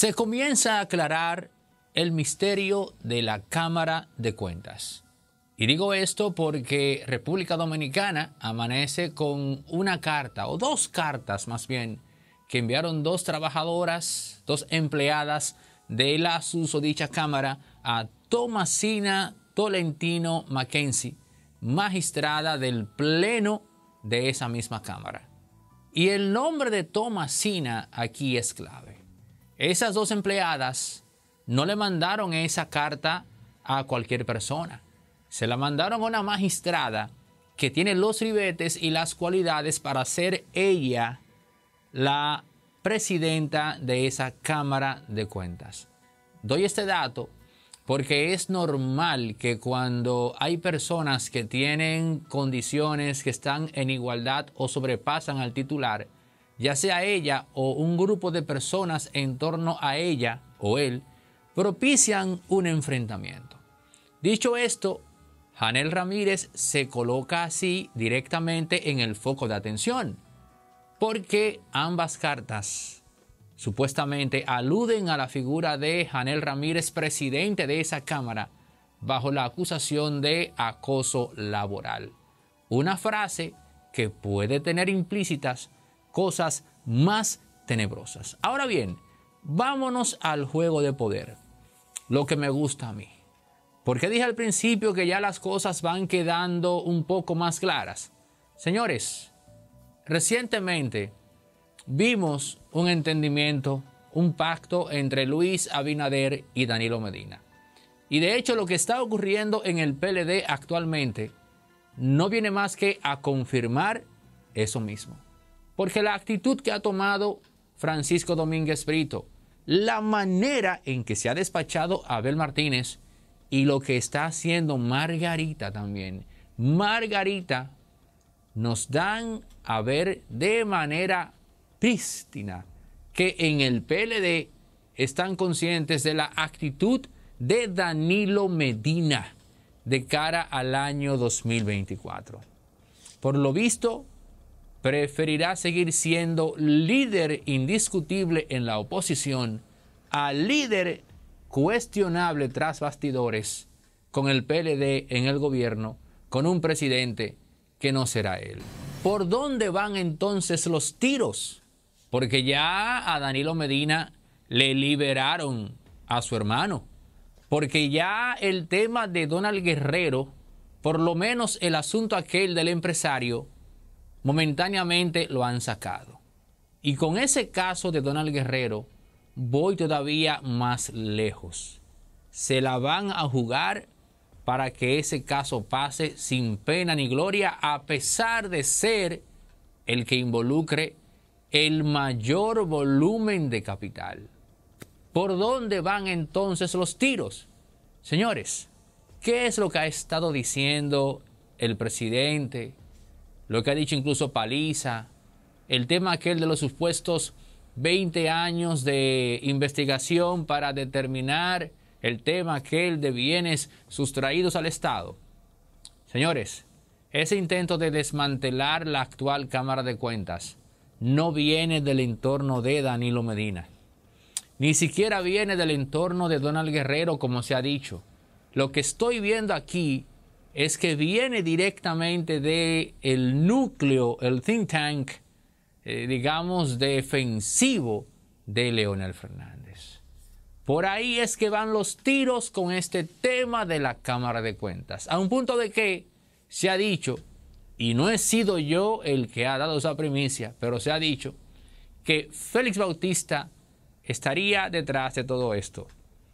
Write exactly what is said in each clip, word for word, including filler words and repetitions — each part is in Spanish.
Se comienza a aclarar el misterio de la Cámara de Cuentas. Y digo esto porque República Dominicana amanece con una carta, o dos cartas más bien, que enviaron dos trabajadoras, dos empleadas de la susodicha Cámara a Tomasina Tolentino Mackenzie, magistrada del Pleno de esa misma Cámara. Y el nombre de Tomasina aquí es clave. Esas dos empleadas no le mandaron esa carta a cualquier persona. Se la mandaron a una magistrada que tiene los ribetes y las cualidades para ser ella la presidenta de esa Cámara de Cuentas. Doy este dato porque es normal que cuando hay personas que tienen condiciones que están en igualdad o sobrepasan al titular, ya sea ella o un grupo de personas en torno a ella o él, propician un enfrentamiento. Dicho esto, Hanel Ramírez se coloca así directamente en el foco de atención, porque ambas cartas supuestamente aluden a la figura de Hanel Ramírez, presidente de esa Cámara, bajo la acusación de acoso laboral. Una frase que puede tener implícitas cosas más tenebrosas. Ahora bien, vámonos al juego de poder, lo que me gusta a mí. Porque dije al principio que ya las cosas van quedando un poco más claras. Señores, recientemente vimos un entendimiento, un pacto entre Luis Abinader y Danilo Medina. Y de hecho lo que está ocurriendo en el P L D actualmente no viene más que a confirmar eso mismo. Porque la actitud que ha tomado Francisco Domínguez Brito, la manera en que se ha despachado a Abel Martínez y lo que está haciendo Margarita también. Margarita nos dan a ver de manera prístina que en el P L D están conscientes de la actitud de Danilo Medina de cara al año dos mil veinticuatro. Por lo visto, preferirá seguir siendo líder indiscutible en la oposición a líder cuestionable tras bastidores con el P L D en el gobierno, con un presidente que no será él. ¿Por dónde van entonces los tiros? Porque ya a Danilo Medina le liberaron a su hermano. Porque ya el tema de Donald Guerrero, por lo menos el asunto aquel del empresario, momentáneamente lo han sacado. Y con ese caso de Donald Guerrero, voy todavía más lejos. Se la van a jugar para que ese caso pase sin pena ni gloria, a pesar de ser el que involucre el mayor volumen de capital. ¿Por dónde van entonces los tiros? Señores, ¿qué es lo que ha estado diciendo el presidente? Lo que ha dicho incluso Paliza, el tema aquel de los supuestos veinte años de investigación para determinar el tema aquel de bienes sustraídos al Estado. Señores, ese intento de desmantelar la actual Cámara de Cuentas no viene del entorno de Danilo Medina. Ni siquiera viene del entorno de Donald Guerrero, como se ha dicho. Lo que estoy viendo aquí es que viene directamente del núcleo, el think tank, eh, digamos, defensivo de Leonel Fernández. Por ahí es que van los tiros con este tema de la Cámara de Cuentas. A un punto de que se ha dicho, y no he sido yo el que ha dado esa primicia, pero se ha dicho que Félix Bautista estaría detrás de todo esto.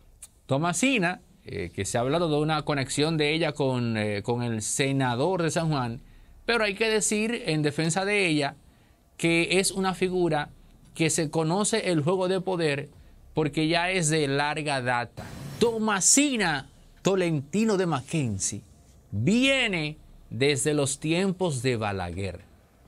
Tomasina, eh, que se ha hablado de una conexión de ella con, eh, con el senador de San Juan, pero hay que decir en defensa de ella que es una figura que se conoce el juego de poder porque ya es de larga data. Tomasina Tolentino de Mackenzie viene desde los tiempos de Balaguer,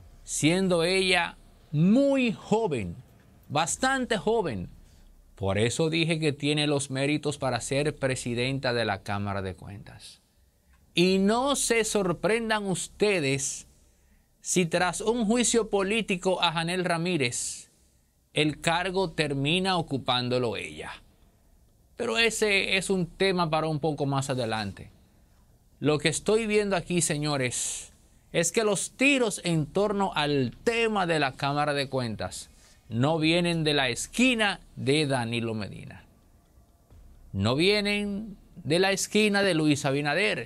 siendo ella muy joven, bastante joven. Por eso dije que tiene los méritos para ser presidenta de la Cámara de Cuentas. Y no se sorprendan ustedes si tras un juicio político a Hanel Ramírez, el cargo termina ocupándolo ella. Pero ese es un tema para un poco más adelante. Lo que estoy viendo aquí, señores, es que los tiros en torno al tema de la Cámara de Cuentas no vienen de la esquina de Danilo Medina. No vienen de la esquina de Luis Abinader.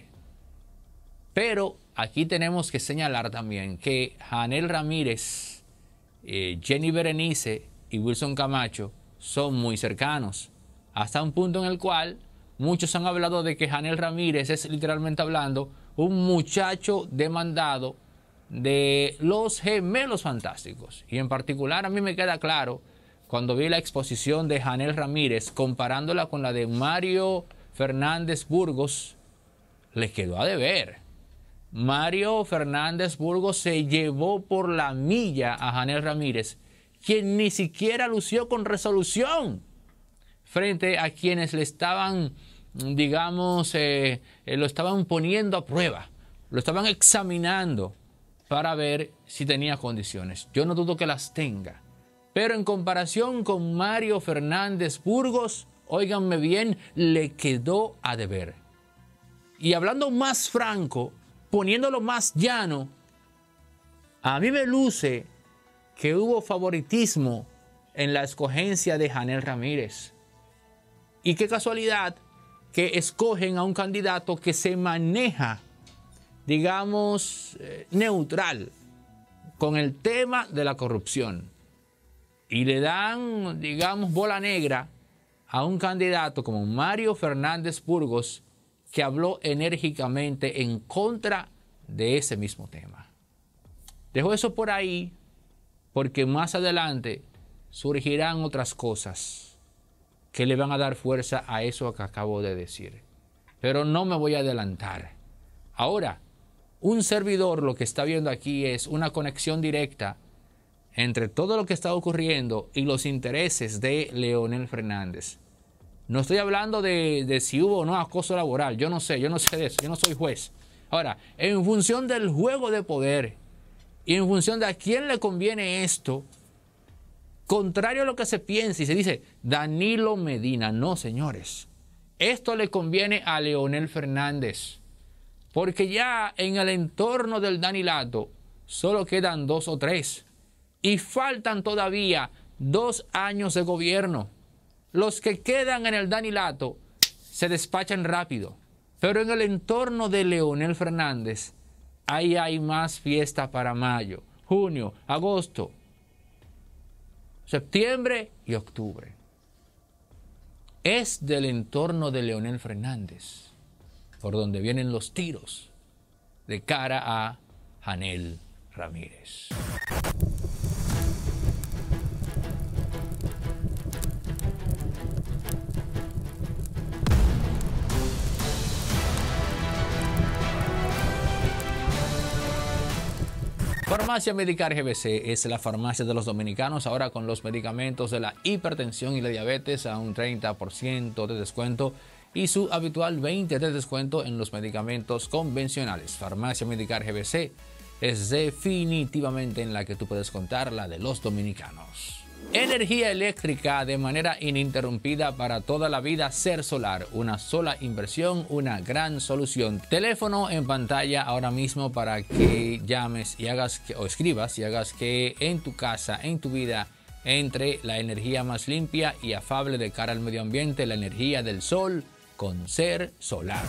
Pero aquí tenemos que señalar también que Janel Ramírez, eh, Jenny Berenice y Wilson Camacho son muy cercanos. Hasta un punto en el cual muchos han hablado de que Janel Ramírez es, literalmente hablando, un muchacho demandado de los Gemelos Fantásticos. Y en particular a mí me queda claro cuando vi la exposición de Janel Ramírez comparándola con la de Mario Fernández Burgos, le quedó a deber. Mario Fernández Burgos se llevó por la milla a Janel Ramírez, quien ni siquiera lució con resolución frente a quienes le estaban, digamos, eh, eh, lo estaban poniendo a prueba, lo estaban examinando para ver si tenía condiciones. Yo no dudo que las tenga, pero en comparación con Mario Fernández Burgos, óiganme bien, le quedó a deber. Y hablando más franco, poniéndolo más llano, a mí me luce que hubo favoritismo en la escogencia de Janel Ramírez. Y qué casualidad que escogen a un candidato que se maneja, digamos, eh, neutral con el tema de la corrupción. Y le dan, digamos, bola negra a un candidato como Mario Fernández Burgos, que habló enérgicamente en contra de ese mismo tema. Dejo eso por ahí porque más adelante surgirán otras cosas que le van a dar fuerza a eso que acabo de decir. Pero no me voy a adelantar. Ahora, un servidor lo que está viendo aquí es una conexión directa entre todo lo que está ocurriendo y los intereses de Leonel Fernández. No estoy hablando de, de si hubo o no acoso laboral. Yo no sé, yo no sé de eso. Yo no soy juez. Ahora, en función del juego de poder y en función de a quién le conviene esto, contrario a lo que se piensa y se dice Danilo Medina, no, señores. Esto le conviene a Leonel Fernández. Porque ya en el entorno del Danilato solo quedan dos o tres. Y faltan todavía dos años de gobierno. Los que quedan en el Danilato se despachan rápido. Pero en el entorno de Leonel Fernández, ahí hay más fiesta para mayo, junio, agosto, septiembre y octubre. Es del entorno de Leonel Fernández por donde vienen los tiros de cara a Janel Ramírez. Farmacia Medicar G B C es la farmacia de los dominicanos, ahora con los medicamentos de la hipertensión y la diabetes a un treinta por ciento de descuento y su habitual veinte por ciento de descuento en los medicamentos convencionales. Farmacia Medicar G B C es definitivamente en la que tú puedes contar, la de los dominicanos. Energía eléctrica de manera ininterrumpida para toda la vida. Ser Solar, una sola inversión, una gran solución. Teléfono en pantalla ahora mismo para que llames y hagas que, o escribas y hagas que en tu casa, en tu vida, entre la energía más limpia y afable de cara al medio ambiente, la energía del sol con Ser Solar.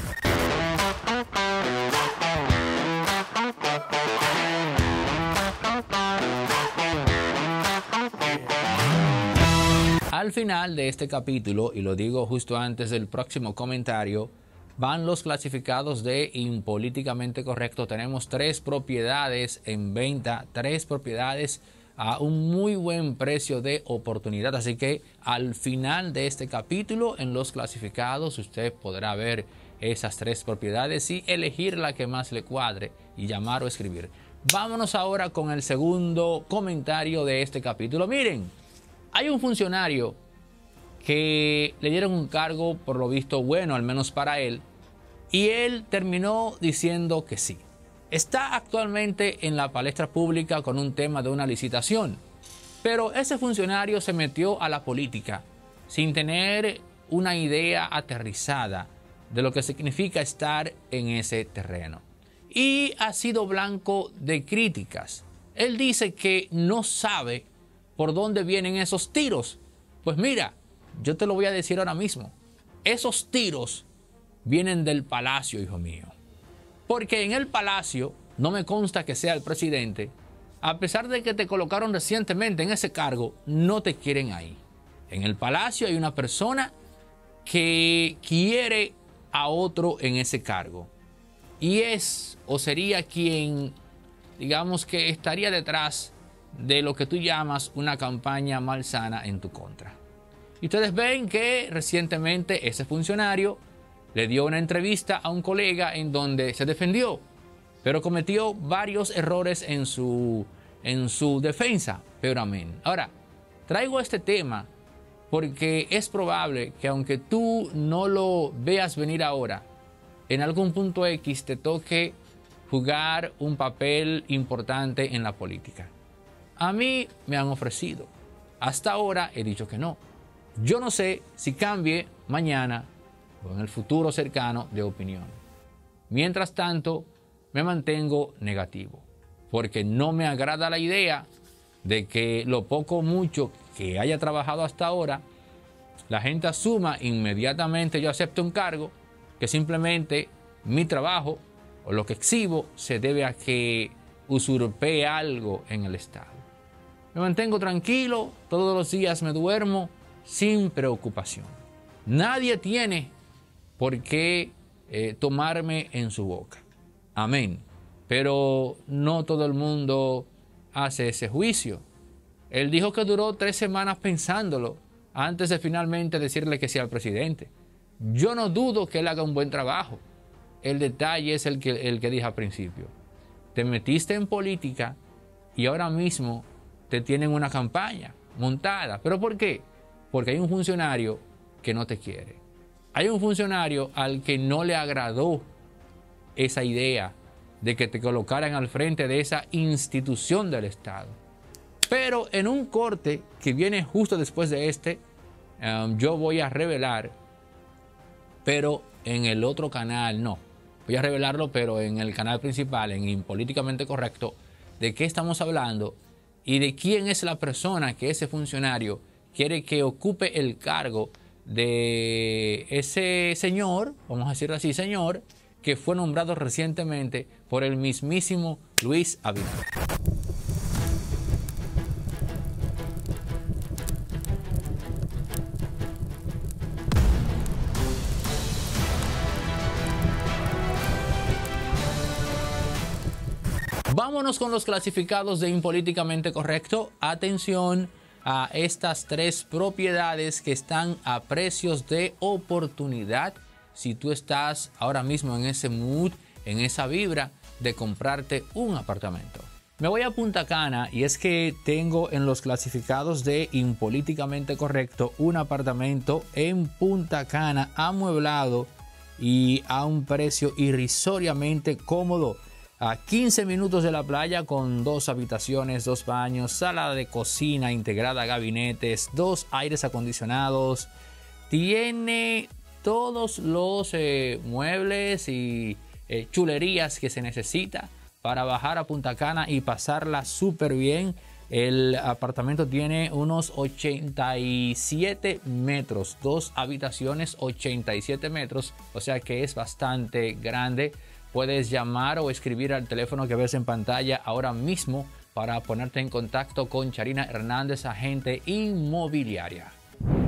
Al final de este capítulo, y lo digo justo antes del próximo comentario, van los clasificados de Impolíticamente Correcto. Tenemos tres propiedades en venta, tres propiedades a un muy buen precio de oportunidad. Así que al final de este capítulo, en los clasificados, usted podrá ver esas tres propiedades y elegir la que más le cuadre y llamar o escribir. Vámonos ahora con el segundo comentario de este capítulo. Miren, hay un funcionario que le dieron un cargo, por lo visto bueno, al menos para él, y él terminó diciendo que sí. Está actualmente en la palestra pública con un tema de una licitación, Pero ese funcionario se metió a la política sin tener una idea aterrizada de lo que significa estar en ese terreno. Y ha sido blanco de críticas. Él dice que no sabe por dónde vienen esos tiros. Pues mira, yo te lo voy a decir ahora mismo. Esos tiros vienen del palacio, hijo mío. Porque en el palacio, no me consta que sea el presidente, a pesar de que te colocaron recientemente en ese cargo, no te quieren ahí. En el palacio hay una persona que quiere a otro en ese cargo. Y es o sería quien, digamos que estaría detrás de lo que tú llamas una campaña malsana en tu contra. Y ustedes ven que recientemente ese funcionario le dio una entrevista a un colega en donde se defendió, pero cometió varios errores en su, en su defensa, pero amén. Ahora, traigo este tema porque es probable que aunque tú no lo veas venir ahora, en algún punto X te toque jugar un papel importante en la política. A mí me han ofrecido. Hasta ahora he dicho que no. Yo no sé si cambie mañana o en el futuro cercano de opinión. Mientras tanto, me mantengo negativo, porque no me agrada la idea de que lo poco o mucho que haya trabajado hasta ahora, la gente asuma inmediatamente yo acepto un cargo, que simplemente mi trabajo o lo que exhibo se debe a que usurpé algo en el Estado. Me mantengo tranquilo, todos los días me duermo sin preocupación. Nadie tiene por qué eh, tomarme en su boca. Amén. Pero no todo el mundo hace ese juicio. Él dijo que duró tres semanas pensándolo antes de finalmente decirle que sí al presidente. Yo no dudo que él haga un buen trabajo. El detalle es el que, el que dije al principio. Te metiste en política y ahora mismo te tienen una campaña montada. ¿Pero por qué? Porque hay un funcionario que no te quiere. Hay un funcionario al que no le agradó esa idea de que te colocaran al frente de esa institución del Estado. Pero en un corte que viene justo después de este, um, yo voy a revelar, pero en el otro canal no. Voy a revelarlo, pero en el canal principal, en Políticamente Correcto, de qué estamos hablando y de quién es la persona que ese funcionario quiere que ocupe el cargo de ese señor, vamos a decirlo así, señor, que fue nombrado recientemente por el mismísimo Luis Abinader. Vámonos con los clasificados de Impolíticamente Correcto. Atención a estas tres propiedades que están a precios de oportunidad. Si tú estás ahora mismo en ese mood, en esa vibra de comprarte un apartamento. Me voy a Punta Cana y es que tengo en los clasificados de Impolíticamente Correcto un apartamento en Punta Cana amueblado y a un precio irrisoriamente cómodo. A quince minutos de la playa con dos habitaciones, dos baños, sala de cocina integrada, gabinetes, dos aires acondicionados. Tiene todos los eh, muebles y eh, chulerías que se necesita para bajar a Punta Cana y pasarla súper bien. El apartamento tiene unos ochenta y siete metros, dos habitaciones, ochenta y siete metros, o sea que es bastante grande. Puedes llamar o escribir al teléfono que ves en pantalla ahora mismo para ponerte en contacto con Charina Hernández, agente inmobiliaria.